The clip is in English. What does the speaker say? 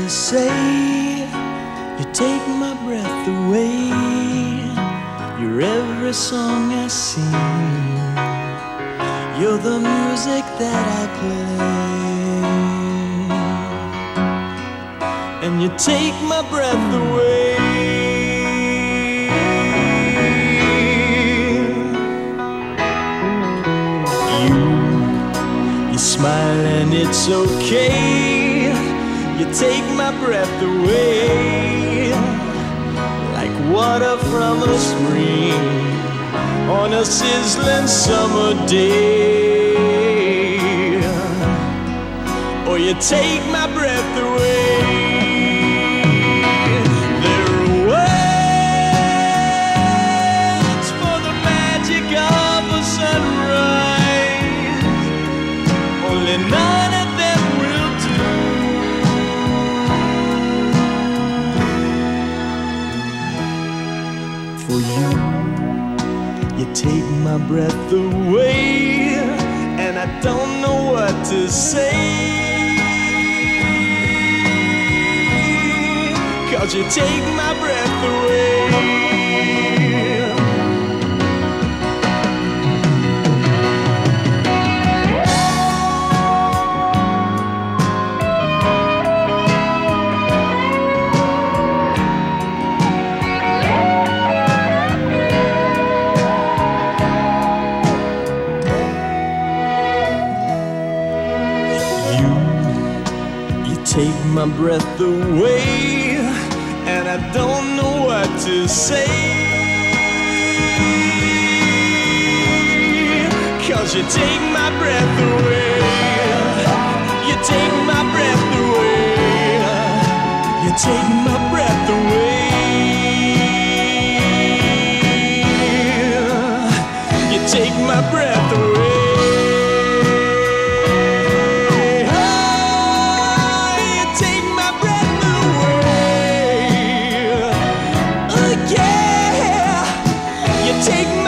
say you take my breath away. You're every song I sing. You're the music that I play, and you take my breath away. You smile and it's okay. You take my breath away, like water from a spring on a sizzling summer day. Or you take my breath away. There are words for the magic of a sunrise, only none of them will do. For you, you take my breath away, and I don't know what to say, 'cause you take my breath away. Take my breath away, and I don't know what to say, 'cause you take my breath away. You take my breath away. You take my breath away. You take my breath away. Take